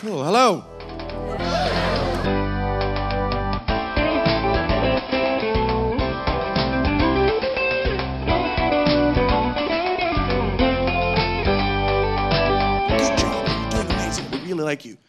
Cool. Hello. Good job. You're doing amazing. We really like you.